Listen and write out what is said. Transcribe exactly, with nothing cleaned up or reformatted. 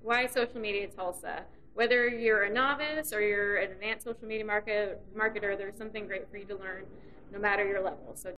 why social media Tulsa? Whether you're a novice or you're an advanced social media market, marketer, there's something great for you to learn no matter your level. So